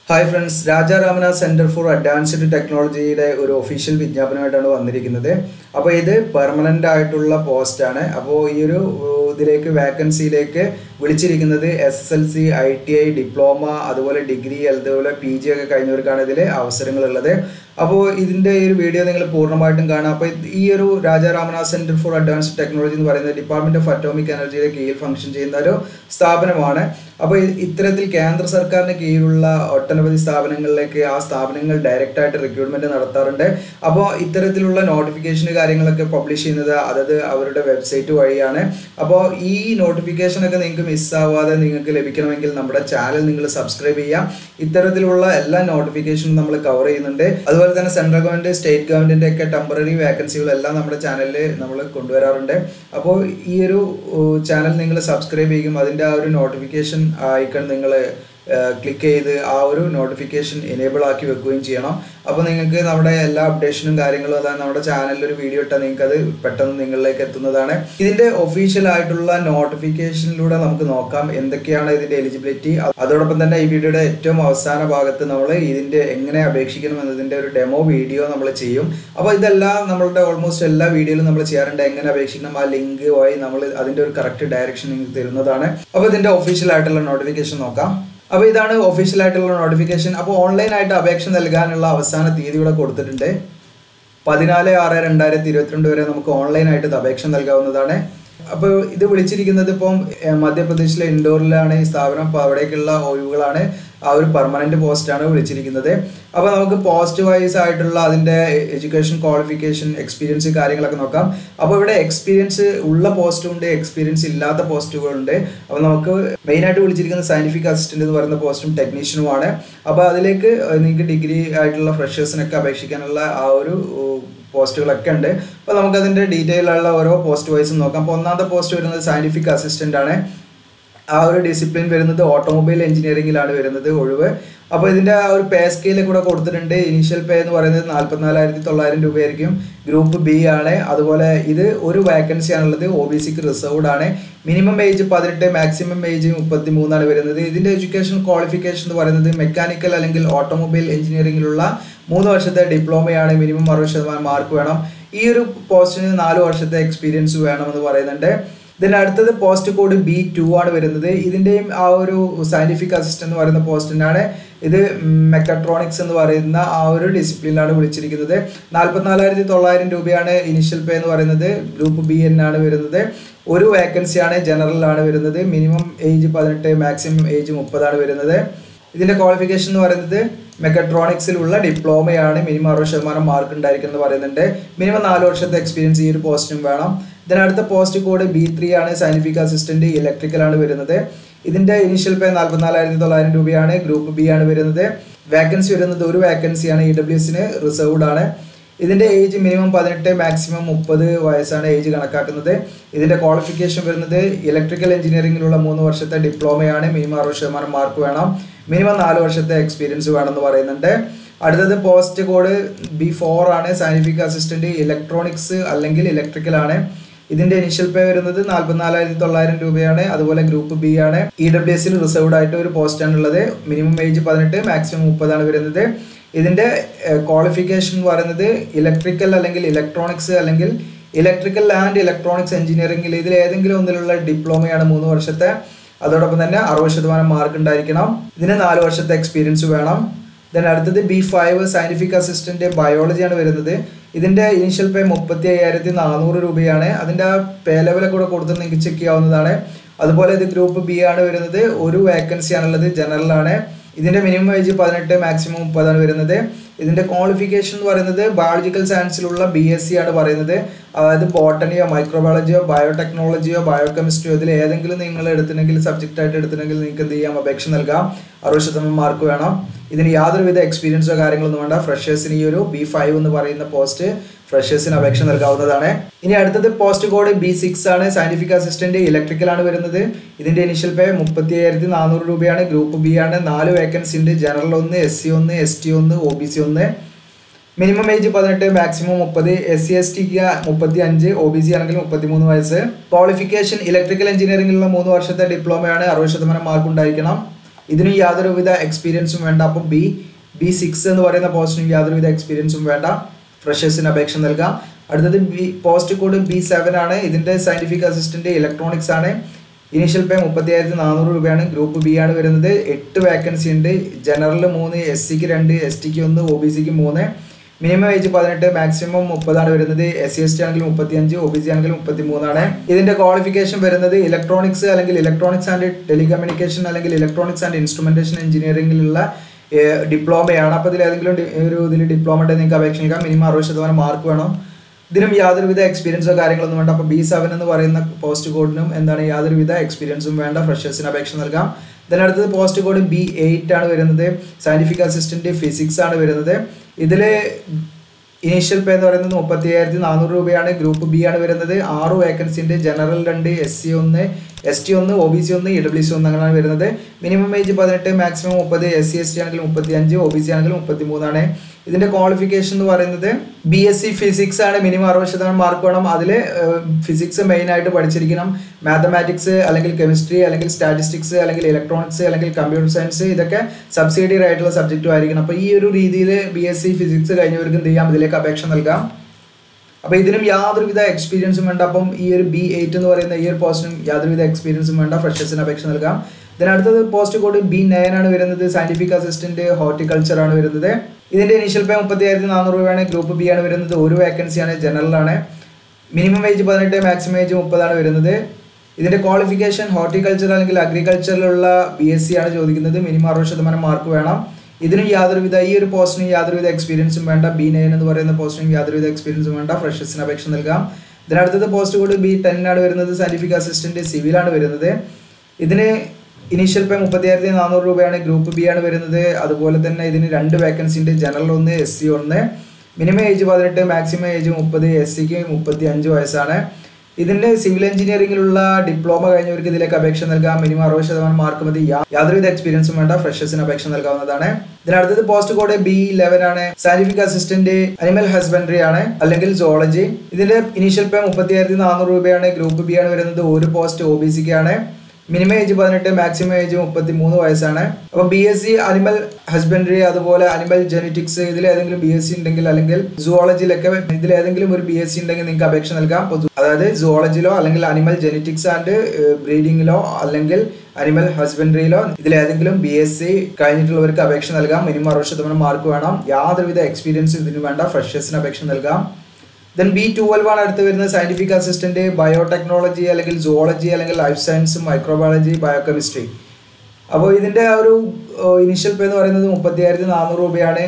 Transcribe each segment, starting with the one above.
Hi friends, Raja Ramanath Centre for Advanced ടെക്നോളജിയുടെ ഒരു official വിജ്ഞാപനമായിട്ടാണ് വന്നിരിക്കുന്നത്. അപ്പോൾ ഇത് പെർമനൻ്റ് ആയിട്ടുള്ള പോസ്റ്റാണ്. അപ്പോൾ ഈ ഒരു ഇതിലേക്ക് വാക്കൻസിയിലേക്ക് വിളിച്ചിരിക്കുന്നത് SSLC, ITI, ഡിപ്ലോമ, അതുപോലെ ഡിഗ്രി, അതുപോലെ PG ഒക്കെ കഴിഞ്ഞവർക്കാണ് ഇതിൽ അവസരങ്ങളുള്ളത്. അപ്പോൾ ഇതിൻ്റെ ഈ ഒരു വീഡിയോ നിങ്ങൾ പൂർണ്ണമായിട്ടും കാണാം. അപ്പോൾ ഈ ഒരു Raja Ramanath Centre for Advanced Technology എന്ന് പറയുന്നത് ഡിപ്പാർട്ട്മെൻറ്റ് ഓഫ് അറ്റോമിക് എനർജിയുടെ കീഴിൽ ഫംഗ്ഷൻ ചെയ്യുന്ന ഒരു സ്ഥാപനമാണ്. അപ്പോൾ ഇത്തരത്തിൽ കേന്ദ്ര സർക്കാരിന് കീഴിലുള്ള ഒട്ടനവധി സ്ഥാപനങ്ങളിലേക്ക് ആ സ്ഥാപനങ്ങൾ ഡയറക്റ്റായിട്ട് റിക്രൂട്ട്മെൻറ്റ് നടത്താറുണ്ട്. അപ്പോൾ ഇത്തരത്തിലുള്ള നോട്ടിഫിക്കേഷൻ കാര്യങ്ങളൊക്കെ പബ്ലിഷ് ചെയ്യുന്നത് അതത് അവരുടെ വെബ്സൈറ്റ് വഴിയാണ്. അപ്പോൾ ഈ നോട്ടിഫിക്കേഷനൊക്കെ നിങ്ങൾക്ക് മിസ്സാവാതെ നിങ്ങൾക്ക് ലഭിക്കണമെങ്കിൽ നമ്മുടെ ചാനൽ നിങ്ങൾ സബ്സ്ക്രൈബ് ചെയ്യാം. ഇത്തരത്തിലുള്ള എല്ലാ നോട്ടിഫിക്കേഷനും നമ്മൾ കവർ ചെയ്യുന്നുണ്ട്. അതുപോലെ തന്നെ സെൻട്രൽ ഗവൺമെൻറ്, സ്റ്റേറ്റ് ഗവൺമെൻറ്റിൻ്റെ ഒക്കെ ടെമ്പററി വാക്കൻസികളെല്ലാം നമ്മുടെ ചാനലിൽ നമ്മൾ കൊണ്ടുവരാറുണ്ട്. അപ്പോൾ ഈ ഒരു ചാനൽ നിങ്ങൾ സബ്സ്ക്രൈബ് ചെയ്യും. അതിൻ്റെ ആ ഒരു നോട്ടിഫിക്കേഷൻ ഐക്കൺ നിങ്ങൾ ക്ലിക്ക് ചെയ്ത് ആ ഒരു നോട്ടിഫിക്കേഷൻ എനേബിൾ ആക്കി വെക്കുകയും ചെയ്യണം. അപ്പോൾ നിങ്ങൾക്ക് നമ്മുടെ എല്ലാ അപ്ഡേഷനും കാര്യങ്ങളും അതായത് നമ്മുടെ ചാനലിൽ ഒരു വീഡിയോ ഇട്ടാൽ നിങ്ങൾക്ക് അത് പെട്ടെന്ന് നിങ്ങളിലേക്ക് എത്തുന്നതാണ്. ഇതിൻ്റെ ഒഫീഷ്യൽ ആയിട്ടുള്ള നോട്ടിഫിക്കേഷനിലൂടെ നമുക്ക് നോക്കാം എന്തൊക്കെയാണ് ഇതിൻ്റെ എലിജിബിലിറ്റി. അതോടൊപ്പം തന്നെ ഈ വീഡിയോയുടെ ഏറ്റവും അവസാന ഭാഗത്ത് നമ്മൾ ഇതിൻ്റെ എങ്ങനെ അപേക്ഷിക്കണം എന്നതിൻ്റെ ഒരു ഡെമോ വീഡിയോ നമ്മൾ ചെയ്യും. അപ്പോൾ ഇതെല്ലാം നമ്മളുടെ ഓൾമോസ്റ്റ് എല്ലാ വീഡിയോയിലും നമ്മൾ ചെയ്യാറുണ്ട്. എങ്ങനെ അപേക്ഷിക്കണം, ആ ലിങ്ക് വഴി നമ്മൾ അതിൻ്റെ ഒരു കറക്റ്റ് ഡയറക്ഷൻ നിങ്ങൾക്ക് തരുന്നതാണ്. അപ്പോൾ ഇതിൻ്റെ ഒഫീഷ്യൽ ആയിട്ടുള്ള നോട്ടിഫിക്കേഷൻ നോക്കാം. അപ്പോൾ ഇതാണ് ഒഫീഷ്യൽ ആയിട്ടുള്ള നോട്ടിഫിക്കേഷൻ. അപ്പോൾ ഓൺലൈനായിട്ട് അപേക്ഷ നൽകാനുള്ള അവസാന തീയതി ഇവിടെ കൊടുത്തിട്ടുണ്ട്. 14/6/2022 വരെ നമുക്ക് ഓൺലൈനായിട്ട് ഇത് അപേക്ഷ നൽകാവുന്നതാണ്. അപ്പോൾ ഇത് വിളിച്ചിരിക്കുന്നത് ഇപ്പം മധ്യപ്രദേശിലെ ഇൻഡോറിലാണ് ഈ സ്ഥാപനം. അപ്പോൾ അവിടേക്കുള്ള ഒഴിവുകളാണ്. ആ ഒരു പെർമനൻറ്റ് പോസ്റ്റാണ് വിളിച്ചിരിക്കുന്നത്. അപ്പോൾ നമുക്ക് പോസ്റ്റ് വൈസ് ആയിട്ടുള്ള അതിൻ്റെ എഡ്യൂക്കേഷൻ, ക്വാളിഫിക്കേഷൻ, എക്സ്പീരിയൻസ് കാര്യങ്ങളൊക്കെ നോക്കാം. അപ്പോൾ ഇവിടെ എക്സ്പീരിയൻസ് ഉള്ള പോസ്റ്റുണ്ട്, എക്സ്പീരിയൻസ് ഇല്ലാത്ത പോസ്റ്റുകളുണ്ട്. അപ്പോൾ നമുക്ക് മെയിനായിട്ട് വിളിച്ചിരിക്കുന്നത് സയൻറ്റിഫിക് അസിസ്റ്റൻ്റ് എന്ന് പറയുന്ന പോസ്റ്റും ടെക്നീഷ്യനുമാണ്. അപ്പോൾ അതിലേക്ക് നിങ്ങൾക്ക് ഡിഗ്രി ആയിട്ടുള്ള ഫ്രഷേഴ്സിനൊക്കെ അപേക്ഷിക്കാനുള്ള ആ ഒരു പോസ്റ്റുകളൊക്കെ ഉണ്ട്. അപ്പോൾ നമുക്കതിൻ്റെ ഡീറ്റെയിൽ ഉള്ള ഓരോ പോസ്റ്റ് വൈസും നോക്കാം. അപ്പോൾ ഒന്നാമത്തെ പോസ്റ്റ് വരുന്നത് സയൻറ്റിഫിക് അസിസ്റ്റൻ്റ് ആണ്. ആ ഒരു ഡിസിപ്ലിൻ വരുന്നത് ഓട്ടോമൊബൈൽ എഞ്ചിനീയറിംഗിലാണ് വരുന്നത് ഒഴിവ്. അപ്പോൾ ഇതിൻ്റെ ആ ഒരു പേ സ്കെയിൽ കൂടെ കൊടുത്തിട്ടുണ്ട്. ഇനീഷ്യൽ പേ എന്ന് പറയുന്നത് 44,900 രൂപയായിരിക്കും. ഗ്രൂപ്പ് B ആണ്. അതുപോലെ ഇത് ഒരു വാക്കൻസി ആണുള്ളത്. OBCക്ക് റിസർവ്ഡ് ആണ്. മിനിമം ഏജ് 18, മാക്സിമം ഏജ് 33 വരുന്നത്. ഇതിൻ്റെ എഡ്യൂക്കേഷൻ ക്വാളിഫിക്കേഷൻ എന്ന് പറയുന്നത് മെക്കാനിക്കൽ അല്ലെങ്കിൽ ഓട്ടോമൊബൈൽ എഞ്ചിനീയറിംഗിലുള്ള 3 വർഷത്തെ ഡിപ്ലോമയാണ്. മിനിമം 60% മാർക്ക് വേണം. ഈ ഒരു പോസ്റ്റിന് 4 വർഷത്തെ എക്സ്പീരിയൻസ് വേണമെന്ന് പറയുന്നുണ്ട്. ഇതിന് അടുത്തത് പോസ്റ്റ് കോഡ് B2 ആണ് വരുന്നത്. ഇതിൻ്റെയും ആ ഒരു സയൻറ്റിഫിക് അസിസ്റ്റൻ്റ് എന്ന് പറയുന്ന പോസ്റ്റിനാണ്. ഇത് മെക്കട്രോണിക്സ് എന്ന് പറയുന്ന ആ ഒരു ഡിസിപ്ലിനിലാണ് വിളിച്ചിരിക്കുന്നത്. 44,900 രൂപയാണ് ഇനിഷ്യൽ പേ എന്ന് പറയുന്നത്. ഗ്രൂപ്പ് B ആണ് വരുന്നത്. ഒരു വേക്കൻസിയാണ്, ജനറലാണ് വരുന്നത്. മിനിമം ഏജ് 18, മാക്സിമം ഏജ് 30 വരുന്നത്. ഇതിൻ്റെ ക്വാളിഫിക്കേഷൻ എന്ന് പറയുന്നത് മെക്കട്രോണിക്സിലുള്ള ഡിപ്ലോമയാണ്. മിനിമം 60% മാർക്ക് ഉണ്ടായിരിക്കും എന്ന് പറയുന്നുണ്ട്. മിനിമം 4 വർഷത്തെ എക്സ്പീരിയൻസ് ഈ ഒരു പോസ്റ്റിനും വേണം. ഇതിനടുത്ത പോസ്റ്റ് കോഡ് B3 ആണ്. സയൻറ്റിഫിക് അസിസ്റ്റൻറ്റ് ഇലക്ട്രിക്കലാണ് വരുന്നത്. ഇതിൻ്റെ ഇനീഷ്യൽ പേ 44,900 രൂപയാണ്. ഗ്രൂപ്പ് B ആണ് വരുന്നത്. വാക്കൻസി വരുന്നത് ഒരു വാക്കൻസിയാണ്. EWSന് റിസർവ്ഡ് ആണ്. ഇതിൻ്റെ ഏജ് മിനിമം 18, മാക്സിമം 30 വയസ്സാണ് ഏജ് കണക്കാക്കുന്നത്. ഇതിൻ്റെ ക്വാളിഫിക്കേഷൻ വരുന്നത് ഇലക്ട്രിക്കൽ എഞ്ചിനീയറിംഗിലുള്ള 3 വർഷത്തെ ഡിപ്ലോമയാണ്. മിനിമം 60% മാർക്ക് വേണം. മിനിമം 4 വർഷത്തെ എക്സ്പീരിയൻസ് വേണമെന്ന് പറയുന്നുണ്ട്. അടുത്തത് പോസ്റ്റ് കോഡ് B4 ആണ്. സയൻറ്റിഫിക് അസിസ്റ്റൻറ്റ് ഇലക്ട്രോണിക്സ് അല്ലെങ്കിൽ ഇലക്ട്രിക്കൽ ആണ്. ഇതിൻ്റെ ഇനിഷ്യൽ പേ വരുന്നത് 44,900 രൂപയാണ്. അതുപോലെ ഗ്രൂപ്പ് B ആണ്. EWSന് റിസർവ്ഡ് ആയിട്ട് ഒരു പോസ്റ്റാണ് ഉള്ളത്. മിനിമം ഏജ് 18, മാക്സിമം 30 വരുന്നത്. ഇതിൻ്റെ ക്വാളിഫിക്കേഷൻ എന്ന് പറയുന്നത് ഇലക്ട്രിക്കൽ അല്ലെങ്കിൽ ഇലക്ട്രോണിക്സ് അല്ലെങ്കിൽ ഇലക്ട്രിക്കൽ ആൻഡ് ഇലക്ട്രോണിക്സ് എഞ്ചിനീയറിംഗിൽ ഇതിൽ ഏതെങ്കിലും ഒന്നിലുള്ള ഡിപ്ലോമയാണ് 3 വർഷത്തെ. അതോടൊപ്പം തന്നെ 60% മാർക്ക് ഉണ്ടായിരിക്കണം. ഇതിന് 4 വർഷത്തെ എക്സ്പീരിയൻസ് വേണം. ദെൻ അടുത്തത് B5 സയൻറ്റിഫിക് അസിസ്റ്റൻ്റ് ബയോളജിയാണ് വരുന്നത്. ഇതിൻ്റെ ഇനീഷ്യൽ പേ 35,400 രൂപയാണ്. അതിൻ്റെ ആ പേ ലെവലൊക്കെ കൂടെ കൊടുത്ത് നിങ്ങൾക്ക് ചെക്ക് ചെയ്യാവുന്നതാണ്. അതുപോലെ ഇത് ഗ്രൂപ്പ് B ആണ് വരുന്നത്. ഒരു വേക്കൻസി ആണുള്ളത്, ജനറലാണ്. ഇതിൻ്റെ മിനിമം ഏജ് 18, മാക്സിമം 30 വരുന്നത്. ഇതിൻ്റെ ക്വാളിഫിക്കേഷൻ എന്ന് പറയുന്നത് ബയോളജിക്കൽ സയൻസിലുള്ള BSc ആണ് പറയുന്നത്. അതായത് ബോട്ടണിയോ മൈക്രോബയോളജിയോ ബയോടെക്നോളജിയോ ബയോകെമിസ്ട്രിയോ ഇതിൽ ഏതെങ്കിലും നിങ്ങൾ എടുത്തിട്ടുണ്ടെങ്കിൽ സബ്ജക്റ്റായിട്ട് എടുത്തിട്ടുണ്ടെങ്കിൽ നിങ്ങൾക്ക് എന്ത് ചെയ്യാം, അപേക്ഷ നൽകാം. 60% മാർക്ക് വേണം. ഇതിന് യാതൊരുവിധ എക്സ്പീരിയൻസോ കാര്യങ്ങളൊന്നും വേണ്ട. ഫ്രഷേഴ്സിന് ഈ ഒരു B5 എന്ന് പറയുന്ന പോസ്റ്റ് ഫ്രഷേഴ്സിന് അപേക്ഷ നൽകാവുന്നതാണ്. ഇനി അടുത്തത് പോസ്റ്റ് കോഡ് B6 ആണ്. സയൻറ്റിഫിക് അസിസ്റ്റൻറ്റ് ഇലക്ട്രിക്കലാണ് വരുന്നത്. ഇതിൻ്റെ ഇനിഷ്യൽ പേ 35,400 രൂപയാണ്. ഗ്രൂപ്പ് B ആണ്. 4 വേക്കൻസി ഉണ്ട്. General 1, SC 1, ST 1, OBC 1. Minimum age 18, maximum 30. SC STക്ക് 35, OBC ആണെങ്കിൽ 33 വയസ്സ്. ക്വാളിഫിക്കേഷൻ ഇലക്ട്രിക്കൽ എഞ്ചിനീയറിംഗിലുള്ള 3 വർഷത്തെ ഡിപ്ലോമയാണ്. 60% മാർക്ക് ഉണ്ടായിരിക്കണം. ഇതിനും യാതൊരുവിധ എക്സ്പീരിയൻസും വേണ്ട. അപ്പോൾ B6 എന്ന് പറയുന്ന പോസ്റ്റിനും യാതൊരുവിധ എക്സ്പീരിയൻസും വേണ്ട, ഫ്രഷേഴ്സിന് അപേക്ഷ നൽകാം. അടുത്തത് പോസ്റ്റ് കോഡ് B7 ആണ്. ഇതിൻ്റെ സയൻറ്റിഫിക് അസിസ്റ്റൻറ്റ് ഇലക്ട്രോണിക്സ് ആണ്. ഇനീഷ്യൽ പേ 30,400 രൂപയാണ്. ഗ്രൂപ്പ് ബി ആണ് വരുന്നത്. 8 വേക്കൻസി ഉണ്ട്. ജനറൽ 3, SCക്ക് 2, STക്ക് 1, OBCക്ക് 3. മിനിമം ഏജ് 18, മാക്സിമം 30 ആണ് വരുന്നത്. SC/ST ആണെങ്കിൽ 35, OBC ആണെങ്കിൽ 33 ആണ്. ഇതിന്റെ ക്വാളിഫിക്കേഷൻ വരുന്നത് ഇലക്ട്രോണിക്സ് അല്ലെങ്കിൽ ഇലക്ട്രോണിക്സ് ആൻഡ് ടെലികമ്മ്യൂണിക്കേഷൻ അല്ലെങ്കിൽ ഇലക്ട്രോണിക്സ് ആൻഡ് ഇൻസ്ട്രുമെന്റേഷൻ എഞ്ചിനീയറിംഗിലുള്ള ഡിപ്ലോമയാണ്. അപ്പോൾ ഇതിലേതെങ്കിലും ഇതിൽ ഡിപ്ലോമ ഉണ്ടെങ്കിൽ നിങ്ങൾക്ക് അപേക്ഷിക്കാം. മിനിമം 60% മാർക്ക് വേണം. ഇതിനും യാതൊരുവിധ എക്സ്പീരിയൻസോ കാര്യങ്ങളൊന്നും വേണ്ട. അപ്പോൾ B7 എന്ന് പറയുന്ന പോസ്റ്റ് കോഡിനും എന്താണ് യാതൊരുവിധ എക്സ്പീരിയൻസും വേണ്ട, ഫ്രഷേഴ്സിന് അപേക്ഷ നൽകാം. അടുത്തത് പോസ്റ്റ് കോഡ് B8 ആണ് വരുന്നത്. സയൻറ്റിഫിക് അസിസ്റ്റൻറ്റ് ഫിസിക്സ് ആണ് വരുന്നത്. ഇതിൽ ഇനീഷ്യൽ പേ എന്ന് പറയുന്നത് 30,400 രൂപയാണ്. ഗ്രൂപ്പ് ബി ആണ് വരുന്നത്. 6 വേക്കൻസി ഉണ്ട്. General 2, SC 1, ST 1, OBC 1, EWC 1 അങ്ങനെയാണ് വരുന്നത്. മിനിമം ഏജ് 18, മാക്സിമം 30, SC/ST ആണെങ്കിൽ 35, OBC ആണെങ്കിൽ 33 ആണ്. ഇതിൻ്റെ ക്വാളിഫിക്കേഷൻ എന്ന് പറയുന്നത് BSc ഫിസിക്സ് ആണ്. മിനിമം 60% മാർക്ക് വേണം. അതിൽ ഫിസിക്സ് മെയിനായിട്ട് പഠിച്ചിരിക്കണം. മാത്തമാറ്റിക്സ് അല്ലെങ്കിൽ കെമിസ്ട്രി അല്ലെങ്കിൽ സ്റ്റാറ്റിസ്റ്റിക്സ് അല്ലെങ്കിൽ ഇലക്ട്രോണിക്സ് അല്ലെങ്കിൽ കമ്പ്യൂട്ടർ സയൻസ് ഇതൊക്കെ സബ്സിഡിയറി ആയിട്ടുള്ള സബ്ജക്റ്റും ആയിരിക്കണം. അപ്പോൾ ഈ ഒരു രീതിയിൽ BSc ഫിസിക്സ് കഴിഞ്ഞവർക്ക് എന്ത് ചെയ്യാം, ഇതിലേക്ക് അപേക്ഷ നൽകാം. അപ്പോൾ ഇതിനും യാതൊരുവിധ എക്സ്പീരിയൻസും വേണ്ട. അപ്പം ഈ ഒരു B8 എന്ന് പറയുന്ന ഈ ഒരു പോസ്റ്റിനും യാതൊരുവിധ എക്സ്പീരിയൻസും വേണ്ട, ഫ്രഷേഴ്സിന് അപേക്ഷ നൽകാം. അടുത്തത് പോസ്റ്റ് കോഡ് B9 ആണ് വരുന്നത്. സയൻറ്റിഫിക് അസിസ്റ്റൻറ്റ് ഹോർട്ടിക്കൾച്ചർ ആണ് വരുന്നത്. ഇതിൻ്റെ ഇനീഷ്യൽ പേ 30,400 രൂപയാണ്. ഗ്രൂപ്പ് ബി ആണ് വരുന്നത്. 1 വേക്കൻസിയാണ്. ജനറലാണ്. മിനിമം ഏജ് 18, മാക്സിമം ഏജ് 30 ആണ് വരുന്നത്. ഇതിൻ്റെ ക്വാളിഫിക്കേഷൻ ഹോർട്ടിക്കൾച്ചർ അല്ലെങ്കിൽ അഗ്രികൾച്ചറിലുള്ള BSc ആണ് ചോദിക്കുന്നത്. മിനിമം 60% മാർക്ക് വേണം. ഇതിനും യാതൊരുവിധ ഈ ഒരു പോസ്റ്റിനും യാതൊരുവിധ എക്സ്പീരിയൻസും വേണ്ട. B9 എന്ന് പറയുന്ന പോസ്റ്റിനും യാതൊരുവിധ എക്സ്പീരിയൻസും വേണ്ട, ഫ്രഷേഴ്സിന് അപേക്ഷ നൽകാം. അടുത്തത് പോസ്റ്റ് കോഡ് B10 ആണ് വരുന്നത്. സയൻറ്റിഫിക് അസിസ്റ്റൻറ്റ് സിവിലാണ് വരുന്നത്. ഇതിന് ഇനീഷ്യൽ പേ 30,400 രൂപയാണ്. ഗ്രൂപ്പ് ബി ആണ് വരുന്നത്. അതുപോലെ തന്നെ ഇതിന് 2 വേക്കൻസി ഉണ്ട്. General 1, SC 1. Minimum age 18, maximum age 30, SCക്ക് 35 വയസ്സാണ്. ഇതിൻ്റെ സിവിൽ എഞ്ചിനീയറിംഗിലുള്ള ഡിപ്ലോമ കഴിഞ്ഞവർക്ക് ഇതിലേക്ക് അപേക്ഷ നൽകാം. മിനിമം 60% മാർക്ക് മതി. യാതൊരുവിധ എക്സ്പീരിയൻസും വേണ്ട, ഫ്രഷേഴ്സിന് അപേക്ഷ നൽകാവുന്നതാണ്. ഇതിനടുത്തത് പോസ്റ്റ് കോഡ് B11 ആണ്. സയന്റിഫിക് അസിസ്റ്റന്റ് അനിമൽ ഹസ്ബൻഡറി ആണ് അല്ലെങ്കിൽ സോളജി. ഇതിന്റെ ഇനീഷ്യൽ പേ 30,400 രൂപയാണ്. ഗ്രൂപ്പ് ബി ആണ് വരുന്നത്. 1 പോസ്റ്റ് OBCക്ക് ആണ്. മിനിമം ഏജ് 18, മാക്സിമം ഏജ് 33 വയസ്സാണ്. അപ്പോൾ BSc അനിമൽ ഹസ്ബൻഡറി അതുപോലെ അനിമൽ ജെനറ്റിക്സ് ഇതിലേതെങ്കിലും BSc ഉണ്ടെങ്കിൽ അല്ലെങ്കിൽ സുവോളജിയിലൊക്കെ ഇതിലേതെങ്കിലും ഒരു BSc ഉണ്ടെങ്കിൽ നിങ്ങൾക്ക് അപേക്ഷ നൽകാം. അതായത് സുവോളജിയിലോ അല്ലെങ്കിൽ അനിമൽ ജെനറ്റിക്സ് ആൻഡ് ബ്രീഡിങ്ങിലോ അല്ലെങ്കിൽ അനിമൽ ഹസ്ബൻഡറിയിലോ ഇതിലേതെങ്കിലും BSc കഴിഞ്ഞിട്ടുള്ളവർക്ക് അപേക്ഷ നൽകാം. മിനിമം 60% മാർക്ക് വേണം. യാതൊരുവിധ എക്സ്പീരിയൻസ് ഇതിന് വേണ്ട, ഫ്രഷേഴ്സിന് അപേക്ഷ നൽകാം. B12 ആണ് അടുത്ത് വരുന്നത്. സയൻറ്റിഫിക് അസിസ്റ്റന്റ് ബയോടെക്നോളജി അല്ലെങ്കിൽ സുവോളജി അല്ലെങ്കിൽ ലൈഫ് സയൻസ്, മൈക്രോബയോളജി, ബയോകെമിസ്ട്രി. അപ്പോൾ ഇതിൻ്റെ ആ ഒരു ഇനീഷ്യൽ പേ എന്ന് പറയുന്നത് 30,400 രൂപയാണ്.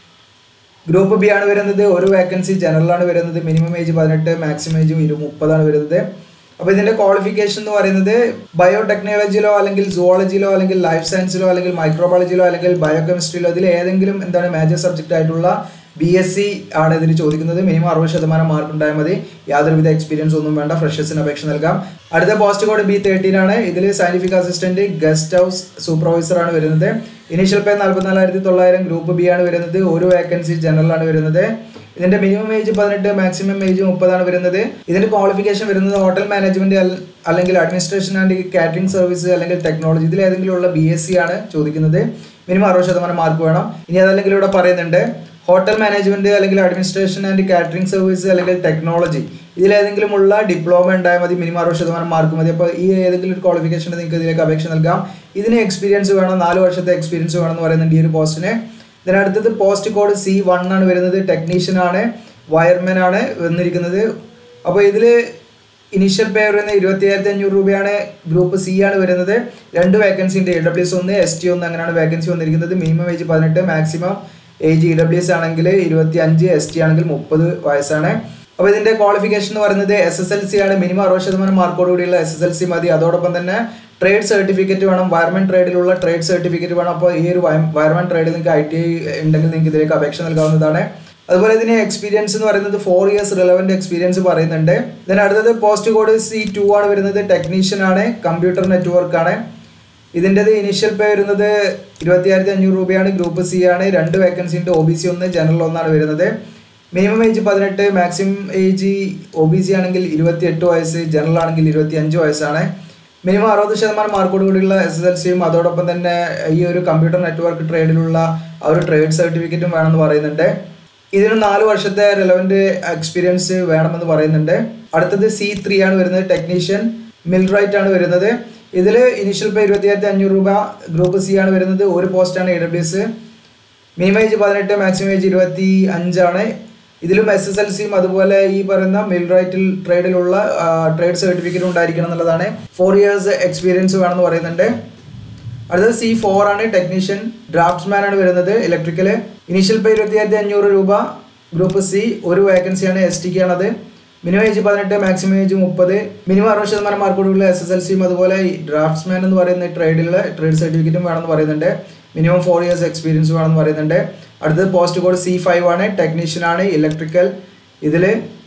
ഗ്രൂപ്പ് ബി ആണ് വരുന്നത്. 1 വേക്കൻസി. ജനറലാണ് വരുന്നത്. മിനിമം ഏജ് 18, മാക്സിമം ഏജ് 30 ആണ് വരുന്നത്. അപ്പോൾ ഇതിൻ്റെ ക്വാളിഫിക്കേഷൻ എന്ന് പറയുന്നത് ബയോടെക്നോളജിയിലോ അല്ലെങ്കിൽ സുവോളജിയിലോ അല്ലെങ്കിൽ ലൈഫ് സയൻസിലോ അല്ലെങ്കിൽ മൈക്രോബയോളജിയിലോ അല്ലെങ്കിൽ ബയോകെമിസ്ട്രിയിലോ ഇതിൽ ഏതെങ്കിലും എന്താണ് മേജർ സബ്ജക്റ്റ് ആയിട്ടുള്ള BSc ആണ് ഇതിന് ചോദിക്കുന്നത്. മിനിമം 60% മാർക്ക് ഉണ്ടായാൽ മതി. യാതൊരുവിധ എക്സ്പീരിയൻസ് ഒന്നും വേണ്ട, ഫ്രഷേഴ്സിന് അപേക്ഷ നൽകാം. അടുത്ത പോസ്റ്റ് കോഡ് B13 ആണ്. ഇതിൽ scientific assistant guest house supervisor ആണ് വരുന്നത്. ഇനീഷ്യൽ പേ 44,900. ഗ്രൂപ്പ് ബി ആണ് വരുന്നത്. 1 വേക്കൻസി. ജനറലാണ് വരുന്നത്. ഇതിന്റെ മിനിമം ഏജ് 18, മാക്സിമം ഏജ് 30 ആണ് വരുന്നത്. ഇതിന്റെ ക്വാളിഫിക്കേഷൻ വരുന്നത് ഹോട്ടൽ മാനേജ്മെന്റ് അല്ലെങ്കിൽ അഡ്മിനിസ്ട്രേഷൻ ആൻഡ് കാറ്ററിംഗ് സർവീസ് അല്ലെങ്കിൽ ടെക്നോളജി ഇതിൽ ഏതെങ്കിലും ഉള്ള BSc ആണ് ചോദിക്കുന്നത്. മിനിമം 60% മാർക്ക് വേണം. ഇനി അതല്ലെങ്കിൽ ഇവിടെ പറയുന്നുണ്ട് ഹോട്ടൽ മാനേജ്മെന്റ് അല്ലെങ്കിൽ അഡ്മിനിസ്ട്രേഷൻ ആൻഡ് കാറ്ററിംഗ് സർവീസ് അല്ലെങ്കിൽ ടെക്നോളജി ഇതിലേതെങ്കിലും ഉള്ള ഡിപ്ലോമ ഉണ്ടായാൽ മതി. മിനിമം 60% മാർക്ക് മതി. അപ്പോൾ ഈ ഏതെങ്കിലും ഒരു ക്വാളിഫിക്കേഷൻ നിങ്ങൾക്ക് ഇതിലേക്ക് അപേക്ഷ നൽകാം. ഇതിന് എക്സ്പീരിയൻസ് വേണം. 4 വർഷത്തെ എക്സ്പീരിയൻസ് വേണമെന്ന് പറയുന്നുണ്ട് ഈ ഒരു പോസ്റ്റിന്. ഇതിനടുത്തത് പോസ്റ്റ് കോഡ് C1 ആണ് വരുന്നത്. ടെക്നീഷ്യൻ ആണ്, വയർമാൻ ആണ് വന്നിരിക്കുന്നത്. അപ്പോൾ ഇതിൽ ഇനീഷ്യൽ പേ വരുന്നത് 27,500 രൂപയാണ്. ഗ്രൂപ്പ് സി ആണ് വരുന്നത്. 2 വേക്കൻസി ഉണ്ട്. EWS 1, ST 1 അങ്ങനെയാണ് വേക്കൻസി വന്നിരിക്കുന്നത്. Minimum age 18, maximum age EWS ആണെങ്കിൽ 25, ST ആണെങ്കിൽ 30 വയസ്സാണ്. അപ്പോൾ ഇതിൻ്റെ ക്വാളിഫിക്കേഷൻ എന്ന് പറയുന്നത് SSLC ആണ്. മിനിമം 60% മാർക്കോട് കൂടിയുള്ള SSLC മതി. അതോടൊപ്പം തന്നെ ട്രേഡ് സർട്ടിഫിക്കറ്റ് വേണം. വയർമാൻ ട്രേഡിലുള്ള ട്രേഡ് സർട്ടിഫിക്കറ്റ് വേണം. അപ്പോൾ ഈ ഒരു വയർമാൻ ട്രേഡിൽ നിങ്ങൾക്ക് ITI ഉണ്ടെങ്കിൽ നിങ്ങൾക്ക് ഇതിലേക്ക് അപേക്ഷ നൽകാവുന്നതാണ്. അതുപോലെ ഇതിന് എക്സ്പീരിയൻസ് എന്ന് പറയുന്നത് 4 years റിലവൻറ്റ് എക്സ്പീരിയൻസ് പറയുന്നുണ്ട്. ഇതിന് അടുത്തത് പോസ്റ്റ് കോഡ് C2 ആണ് വരുന്നത്. ടെക്നീഷ്യൻ ആണ്, കമ്പ്യൂട്ടർ നെറ്റ്വർക്ക് ആണ്. ഇതിൻ്റെത് ഇനീഷ്യൽ പേ വരുന്നത് 27,500 രൂപയാണ്. ഗ്രൂപ്പ് സി ആണ്. 2 വേക്കൻസി ഉണ്ട്. OBC 1, ജനറൽ 1 ആണ് വരുന്നത്. Minimum age 18, maximum age OBC ആണെങ്കിൽ 28 വയസ്സ്, ജനറൽ ആണെങ്കിൽ 25 വയസ്സാണ്. മിനിമം 60% മാർക്കോട് കൂടിയുള്ള SSLCയും അതോടൊപ്പം തന്നെ ഈ ഒരു കമ്പ്യൂട്ടർ നെറ്റ്വർക്ക് ട്രേഡിലുള്ള ആ ഒരു ട്രേഡ് സർട്ടിഫിക്കറ്റും വേണമെന്ന് പറയുന്നുണ്ട്. ഇതിന് 4 വർഷത്തെ റെലവൻറ്റ് എക്സ്പീരിയൻസ് വേണമെന്ന് പറയുന്നുണ്ട്. അടുത്തത് C3 ആണ് വരുന്നത്, ടെക്നീഷ്യൻ മിൽറൈറ്റ് ആണ് വരുന്നത്. ഇതിൽ ഇനിഷ്യൽ പേ 27,500 രൂപ, ഗ്രൂപ്പ് C ആണ് വരുന്നത്, ഒരു പോസ്റ്റാണ് AWS. Minimum age 18, maximum age 25 ആണ്. ഇതിലും SSLCയും അതുപോലെ ഈ പറയുന്ന മിൽറൈറ്റിൽ ട്രേഡിലുള്ള ട്രേഡ് സർട്ടിഫിക്കറ്റ് ഉണ്ടായിരിക്കണം എന്നുള്ളതാണ്. 4 years എക്സ്പീരിയൻസ് വേണമെന്ന് പറയുന്നുണ്ട്. അടുത്തത് C4 ആണ്, ടെക്നീഷ്യൻ ഡ്രാഫ്റ്റ്സ്മാൻ ആണ് വരുന്നത്, ഇലക്ട്രിക്കൽ. ഇനീഷ്യൽ പേ 27,500 രൂപ, ഗ്രൂപ്പ് C, ഒരു വേക്കൻസിയാണ്, STK ആണത്. Minimum age 18, maximum age 30, minimum 60% മാർക്കോടുള്ള SSLCയും അതുപോലെ ഡ്രാഫ്റ്റ്സ്മാൻ എന്ന് പറയുന്ന ട്രേഡിലുള്ള ട്രേഡ് സർട്ടിഫിക്കറ്റും വേണമെന്ന് പറയുന്നുണ്ട്. മിനിമം 4 years എക്സ്പീരിയൻസ് വേണമെന്ന് പറയുന്നുണ്ട്. അടുത്തത് പോസ്റ്റ് കോഡ് C5 ആണ്, ടെക്നീഷ്യൻ ആണ്, ഇലക്ട്രിക്കൽ. ഇതിൽ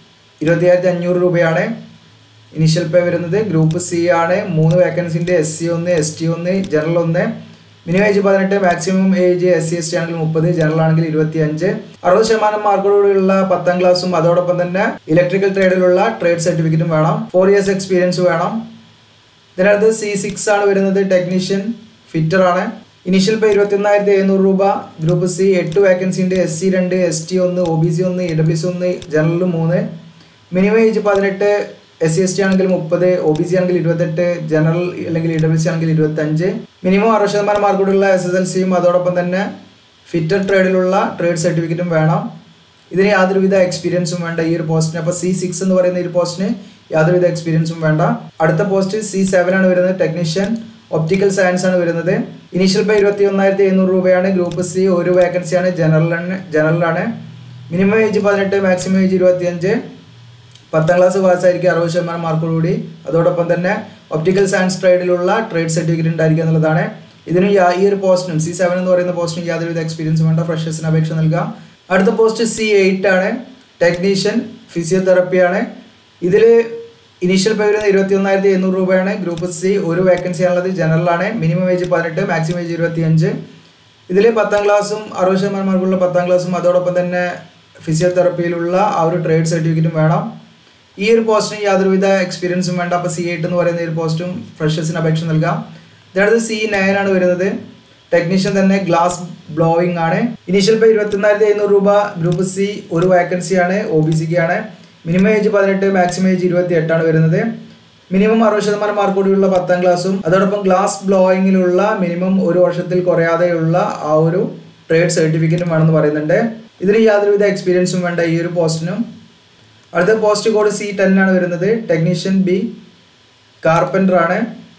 27,500 രൂപയാണ് ഇനീഷ്യൽ പേ വരുന്നത്. ഗ്രൂപ്പ് C ആണ്, 3 വേക്കൻസിൻ്റെ, SC1, ST1, general 1. Minimum age 18, maximum age SC/ST ആണെങ്കിൽ 30, ജനറൽ ആണെങ്കിൽ 25. 60% മാർക്കോടുകൂടിയുള്ള 10ാം ക്ലാസ്സും അതോടൊപ്പം തന്നെ ഇലക്ട്രിക്കൽ ട്രേഡിലുള്ള ട്രേഡ് സർട്ടിഫിക്കറ്റും വേണം. 4 years എക്സ്പീരിയൻസ് വേണം. ഇതിനകത്ത് C6 ആണ് വരുന്നത്, ടെക്നീഷ്യൻ ഫിറ്റർ ആണ്. ഇനീഷ്യൽ പേ 21,700 രൂപ, ഗ്രൂപ്പ് C, 8 വേക്കൻസിൻ്റെ, SC2, ST1, OBC1, AWS1, general 3. Minimum age 18, SC/ST ആണെങ്കിൽ 30, OBC ആണെങ്കിൽ 28, ജനറൽ അല്ലെങ്കിൽ AWS ആണെങ്കിൽ 25. മിനിമം 60% മാർക്കോടുള്ള SSLCയും അതോടൊപ്പം തന്നെ ഫിറ്റർ ട്രേഡിലുള്ള ട്രേഡ് സർട്ടിഫിക്കറ്റും വേണം. ഇതിന് യാതൊരുവിധ എക്സ്പീരിയൻസും വേണ്ട ഈ ഒരു പോസ്റ്റിന്. അപ്പോൾ C6 എന്ന് പറയുന്ന ഈ പോസ്റ്റിന് യാതൊരുവിധ എക്സ്പീരിയൻസും വേണ്ട. അടുത്ത പോസ്റ്റ് C7 ആണ് വരുന്നത്, ടെക്നീഷ്യൻ ഒപ്റ്റിക്കൽ സയൻസ് ആണ് വരുന്നത്. ഇനീഷ്യൽ പേ 21,700 രൂപയാണ്, ഗ്രൂപ്പ് C, ഒരു വേക്കൻസിയാണ്, ജനറലാണ്. മിനിമം ഏജ് 18, മാക്സിമം ഏജ് 25, 10ാം ക്ലാസ് പാസ്സായിരിക്കും, 60% മാർക്കോടുകൂടി. അതോടൊപ്പം തന്നെ ഒപ്റ്റിക്കൽ സയൻസ് ട്രേഡിലുള്ള ട്രേഡ് സർട്ടിഫിക്കറ്റ് ഉണ്ടായിരിക്കുക എന്നുള്ളതാണ്. ഇതിന് ഈ ഒരു പോസ്റ്റിനും C7 എന്ന് പറയുന്ന പോസ്റ്റിനും യാതൊരുവിധ എക്സ്പീരിയൻസ് വേണ്ട, ഫ്രഷേഴ്സിന് അപേക്ഷ നൽകാം. അടുത്ത പോസ്റ്റ് C8 ആണ്, ടെക്നീഷ്യൻ ഫിസിയോതെറപ്പിയാണ്. ഇതിൽ ഇനീഷ്യൽ പേ വരുന്നത് 21,700 രൂപയാണ്, ഗ്രൂപ്പ് C, ഒരു വേക്കൻസി ആണുള്ളത്, ജനറലാണ്. Minimum age 18, maximum age 25. ഇതിൽ 10ാം ക്ലാസ്സും 60% മാർക്കുള്ള 10ാം ക്ലാസ്സും അതോടൊപ്പം തന്നെ ഫിസിയോതെറപ്പിയിലുള്ള ആ ഒരു ട്രേഡ് സർട്ടിഫിക്കറ്റും വേണം. ഈ ഒരു പോസ്റ്റിന് യാതൊരുവിധ എക്സ്പീരിയൻസും വേണ്ട. അപ്പോൾ C8 എന്ന് പറയുന്ന ഒരു പോസ്റ്റും ഫ്രഷേഴ്സിന് അപേക്ഷ നൽകാം. ഇതിനകത്ത് C9 ആണ് വരുന്നത്, ടെക്നീഷ്യൻ തന്നെ, ഗ്ലാസ് ബ്ലോയിങ് ആണ്. ഇനീഷ്യൽ പേ 21,700 രൂപ, ഗ്രൂപ്പ് C, ഒരു വേക്കൻസിയാണ്, OBC ആണ്. മിനിമം ഏജ് 18, മാക്സിമം ഏജ് 28 ആണ് വരുന്നത്. മിനിമം 60% മാർക്കോടുള്ള 10ാം ക്ലാസ്സും അതോടൊപ്പം ഗ്ലാസ് ബ്ലോയിങ്ങിലുള്ള മിനിമം 1 വർഷത്തിൽ കുറയാതെയുള്ള ആ ഒരു ട്രേഡ് സർട്ടിഫിക്കറ്റും വേണമെന്ന് പറയുന്നുണ്ട്. ഇതിന് യാതൊരുവിധ എക്സ്പീരിയൻസും വേണ്ട ഈ ഒരു പോസ്റ്റിനും. അടുത്ത പോസ്റ്റ് കോഡ് C10 ആണ് വരുന്നത്, ടെക്നീഷ്യൻ B, കാർപ്പൻ്റർ ആണ്.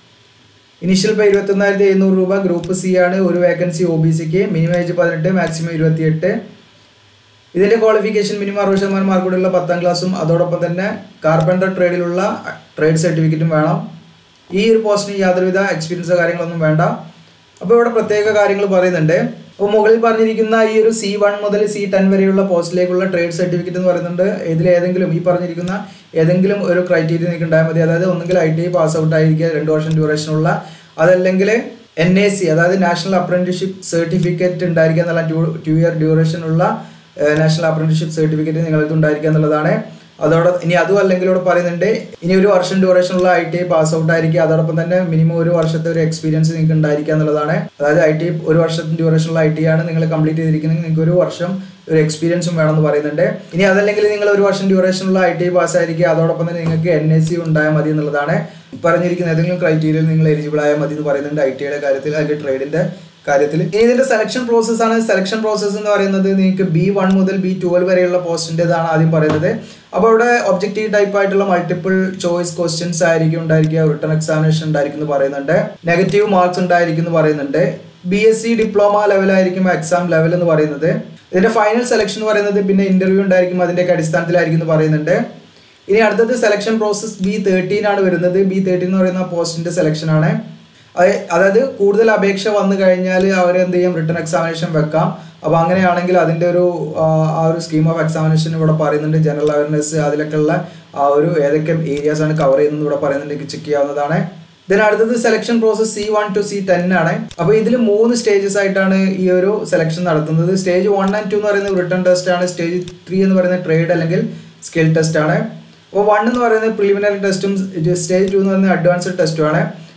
ഇനീഷ്യൽ പേ 21,700 രൂപ, ഗ്രൂപ്പ് C ആണ്, ഒരു വേക്കൻസി, OBCക്ക്. Minimum age 18, maximum 28. ഇതിൻ്റെ ക്വാളിഫിക്കേഷൻ മിനിമം 60% മാർക്കോടുള്ള 10ാം ക്ലാസ്സും അതോടൊപ്പം തന്നെ കാർപ്പൻ്റർ ട്രേഡിലുള്ള ട്രേഡ് സർട്ടിഫിക്കറ്റും വേണം. ഈ ഒരു പോസ്റ്റിന് യാതൊരുവിധ എക്സ്പീരിയൻസോ കാര്യങ്ങളൊന്നും വേണ്ട. അപ്പോൾ ഇവിടെ പ്രത്യേക കാര്യങ്ങൾ പറയുന്നുണ്ട്. അപ്പോൾ മുകളിൽ പറഞ്ഞിരിക്കുന്ന ഈ ഒരു C1 മുതൽ C10 വരെയുള്ള പോസ്റ്റിലേക്കുള്ള ട്രേഡ് സർട്ടിഫിക്കറ്റ് എന്ന് പറയുന്നുണ്ട്. ഇതിലേതെങ്കിലും ഈ പറഞ്ഞിരിക്കുന്ന ഏതെങ്കിലും ഒരു ക്രൈറ്റീരിയ നിങ്ങൾക്ക് ഉണ്ടായാൽ മതി. അതായത് ഒന്നുകിൽ ITI പാസ് ഔട്ട് ആയിരിക്കുക, 2 വർഷം ഡ്യൂറേഷനുള്ള, അതല്ലെങ്കിൽ NAC അതായത് നാഷണൽ അപ്രന്റീസ്ഷിപ്പ് സർട്ടിഫിക്കറ്റ് ഉണ്ടായിരിക്കുക എന്നുള്ള 2 year ഡ്യൂറേഷനുള്ള നാഷണൽ അപ്രന്റീസ്ഷിപ്പ് സർട്ടിഫിക്കറ്റ് നിങ്ങൾക്ക് ഉണ്ടായിരിക്കുക എന്നുള്ളതാണ്. അതോടെ ഇനി അതും അല്ലെങ്കിൽ ഇവിടെ പറയുന്നുണ്ട് ഇനി 1 വർഷം ഡ്യൂറേഷനുള്ള ITI പാസ് ഔട്ട് ആയിരിക്കുക, അതോടൊപ്പം തന്നെ മിനിമം 1 വർഷത്തെ ഒരു എക്സ്പീരിയൻസ് നിങ്ങൾക്ക് ഉണ്ടായിരിക്കുക എന്നുള്ളതാണ്. അതായത് ITI 1 വർഷത്തിന് ഡ്യൂറേഷനുള്ള ITI ആണ് നിങ്ങൾ കംപ്ലീറ്റ് ചെയ്തിരിക്കുന്നത്, നിങ്ങൾക്ക് 1 വർഷം ഒരു എക്സ്പീരിയൻസും വേണമെന്ന് പറയുന്നുണ്ട്. ഇനി അതല്ലെങ്കിൽ നിങ്ങൾ 1 വർഷം ഡ്യൂറേഷനുള്ള ITI പാസ് ആയിരിക്കുക, അതോടൊപ്പം തന്നെ നിങ്ങൾക്ക് NAC ഉണ്ടായാൽ മതി എന്നുള്ളതാണ്. പറഞ്ഞിരിക്കുന്ന ഏതെങ്കിലും ക്രൈറ്റീരിയയിൽ നിങ്ങൾ എലിജിബിൾ ആയാൽ മതി എന്ന് പറയുന്നുണ്ട് ITIയുടെ കാര്യത്തിൽ, അല്ലെങ്കിൽ ട്രേഡിന്റെ കാര്യത്തിൽ. ഇനി ഇതിന്റെ സെലക്ഷൻ പ്രോസസ് ആണ്. സെലക്ഷൻ പ്രോസസ്സ് എന്ന് പറയുന്നത് നിങ്ങൾക്ക് B1 മുതൽ B12 വരെയുള്ള പോസ്റ്റിൻ്റെതാണ് ആദ്യം പറയുന്നത്. അപ്പോൾ അവിടെ ഒബ്ജക്റ്റീവ് ടൈപ്പ് ആയിട്ടുള്ള മൾട്ടിപ്പിൾ ചോയ്സ് ക്വസ്റ്റ്യൻസ് ആയിരിക്കും ഉണ്ടായിരിക്കുക, റിട്ടൺ എക്സാമിനേഷൻ ഉണ്ടായിരിക്കും എന്ന് പറയുന്നുണ്ട്, നെഗറ്റീവ് മാർക്സ് ഉണ്ടായിരിക്കും എന്ന് പറയുന്നുണ്ട്. BSc ഡിപ്ലോമ ലെവലായിരിക്കും എക്സാം ലെവൽ എന്ന് പറയുന്നത്. ഇതിന്റെ ഫൈനൽ സെലക്ഷൻ എന്ന് പറയുന്നത് പിന്നെ ഇന്റർവ്യൂ ഉണ്ടായിരിക്കും, അതിൻ്റെയൊക്കെ അടിസ്ഥാനത്തിലായിരിക്കും എന്ന് പറയുന്നുണ്ട്. ഇനി അടുത്തത് സെലക്ഷൻ പ്രോസസ് B13 ആണ് വരുന്നത്. B13 എന്ന് പറയുന്ന പോസ്റ്റിന്റെ സെലക്ഷൻ ആണ്. അതായത് കൂടുതൽ അപേക്ഷ വന്നു കഴിഞ്ഞാൽ അവർ എന്ത് ചെയ്യും, റിട്ടൺ എക്സാമിനേഷൻ വെക്കാം. അപ്പോൾ അങ്ങനെയാണെങ്കിൽ അതിൻ്റെ ആ ഒരു സ്കീം ഓഫ് എക്സാമിനേഷൻ ഇവിടെ പറയുന്നുണ്ട്. ജനറൽ അവയർനെസ് അതിലൊക്കെയുള്ള ആ ഒരു ഏതൊക്കെ ഏരിയാസ് ആണ് കവർ ചെയ്യുന്നത് ഇവിടെ പറയുന്നുണ്ട്, ചെക്ക് ചെയ്യാവുന്നതാണ്. ഇതിന് അടുത്തത് selection process C1 to C10 ആണ്. അപ്പോൾ ഇതിൽ 3 സ്റ്റേജസ് ആയിട്ടാണ് ഈ ഒരു സെലക്ഷൻ നടത്തുന്നത്. സ്റ്റേജ് 1 and 2 എന്ന് പറയുന്നത് റിട്ടൺ ടെസ്റ്റ് ആണ്. സ്റ്റേജ് 3 എന്ന് പറയുന്നത് ട്രേഡ് അല്ലെങ്കിൽ സ്കിൽ ടെസ്റ്റ് ആണ്. അപ്പോൾ 1 എന്ന് പറയുന്നത് പ്രിലിമിനറി ടെസ്റ്റും സ്റ്റേജ് 2 എന്ന് പറയുന്നത് അഡ്വാൻസ്ഡ് ടെസ്റ്റും ആണ്.